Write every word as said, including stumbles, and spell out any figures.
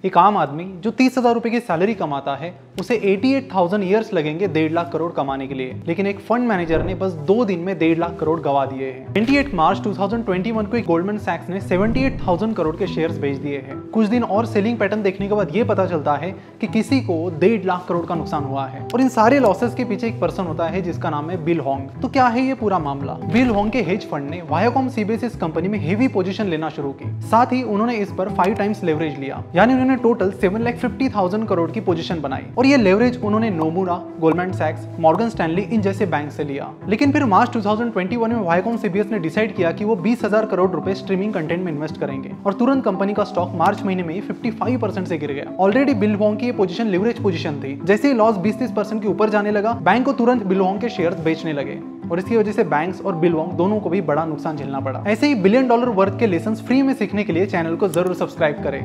एक आम आदमी जो तीस हजार रुपए की सैलरी कमाता है उसे अठासी हज़ार ईयर्स लगेंगे डेढ़ लाख करोड़ कमाने के लिए, लेकिन एक फंड मैनेजर ने बस दो दिन में डेढ़ लाख करोड़ गवा दिए हैं। अट्ठाईस मार्च दो हज़ार इक्कीस को एक गोल्डमैन सैक्स ने अठहत्तर हज़ार करोड़ के शेयर्स बेच दिए हैं। कुछ दिन और सेलिंग पैटर्न देखने के बाद ये पता चलता है कि किसी को डेढ़ लाख करोड़ का नुकसान हुआ है और इन सारे लॉसेस के पीछे एक पर्सन होता है जिसका नाम है बिल होंग। तो क्या है ये पूरा मामला? बिल होंग के हेज फंड ने वायाकॉम सीबीएस कंपनी में हेवी पोजीशन लेना शुरू की, साथ ही उन्होंने इस पर फाइव टाइम्स लेवरेज लिया, यानी उन्होंने total seven lakh fifty thousand crore की पोजीशन बनाई और ये लेवरेज उन्होंने नोमुरा, गोल्डमैन सैक्स, मॉर्गन स्टैनली इन जैसे बैंक से लिया। लेकिन फिर मार्च दो हज़ार इक्कीस में वायाकॉम सीबीएस ने डिसाइड किया कि वो बीस हजार करोड़ रुपए स्ट्रीमिंग कंटेंट में इन्वेस्ट करेंगे और तुरंत कंपनी का स्टॉक मार्च महीने में पचपन परसेंट से गिर गया। ऑलरेडी बिल होंग की ये पोजीशन लेवरेज पोजीशन थी। जैसे ही लॉस बीस तीस परसेंट के ऊपर जाने लगा, बैंक को तुरंत बिल होंग के शेयर्स बेचने लगे और इसकी वजह से बैंक्स और बिल होंग दोनों को भी बड़ा नुकसान झेलना पड़ा। ऐसे ही बिलियन डॉलर वर्थ के लेसन्स फ्री में सीखने के लिए चैनल को जरूर सब्सक्राइब करें।